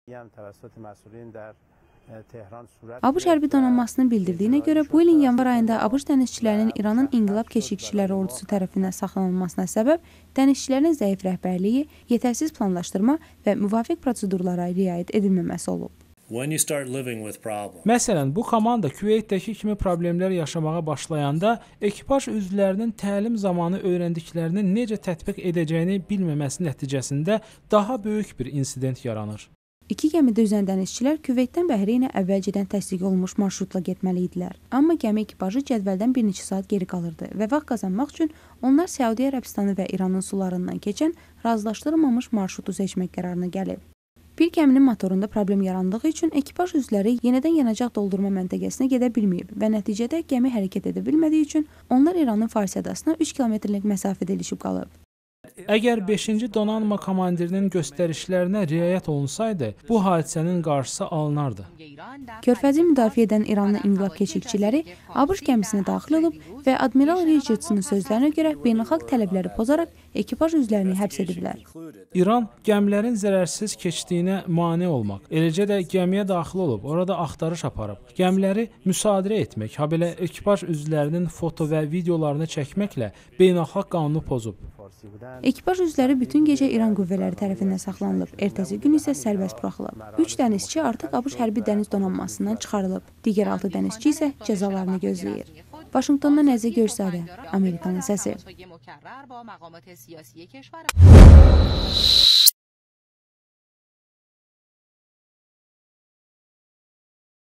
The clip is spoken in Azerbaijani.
ABŞ hərbi donanmasının bildirdiyinə görə bu ilin yanvar ayında ABŞ dənizçilərinin İranın İnqilab Keşikçiləri Ordusu tərəfindən saxlanılmasına səbəb dənizçilərin zəif rəhbərliyi, yetərsiz planlaşdırma və müvafiq prosedurlara riayət edilməməsi olub. Məsələn, bu komanda Küveytdəki kimi problemlər yaşamağa başlayanda ekipaj üzvlərinin təlim zamanı öyrəndiklərini necə tətbiq edəcəyini bilməməsi nəticəsində daha böyük bir insident yaranır. İki gəmidə üzən dənizçilər Küveytdən Bəhreynə əvvəlcədən təsdiq olunmuş marşrutla getməli idilər. Amma gəmi ekipajı cədvəldən bir neçə saat geri qalırdı və vaxt qazanmaq üçün onlar Səudiyyə Ərəbistanı və Iranın sularından keçən razılaşdırılmamış marşrutu seçmək qərarına gəlib. Bir gəminin motorunda problem yarandığı üçün ekipaj üzvləri yenidən yanacaq doldurma məntəqəsinə gedə bilməyib və nəticədə gəmi hərəkət edə bilmədiyi üçün onlar İranın Fars adasına 3 kilometrlik məsafədə ilişib qalıb. Əgər 5-ci donanma komandirinin göstərişlərinə riayət olunsaydı, bu hadisənin qarşısı alınardı. Körfəzi müdafiə edən İranlı İnqilab Keşikçiləri ABŞ gəmisinə daxil olub və Admiral Richardsonun sözlərinə görə beynəlxalq tələbləri pozaraq ekipaj üzvlərini həbs ediblər. İran gəmilərin zərərsiz keçdiyinə mane olmaq, eləcə də gəmiyə daxil olub, orada axtarış aparıb. Gəmiləri müsadirə etmək, habelə ekipaj üzvlərinin foto və videolarını çəkməklə beynəlxalq qanunu pozub. Ekipaj üzvləri bütün gecə İran qüvvələri tərəfindən saxlanılıb, ertəsi gün isə sərbəst buraxılıb. 3 dənizçi artıq ABŞ hərbi dəniz donanmasından çıxarılıb, digər 6 dənizçi isə cəzalarını gözləyir. Vaşinqtondan Nəzir Görsadə, Amerikanın səsi.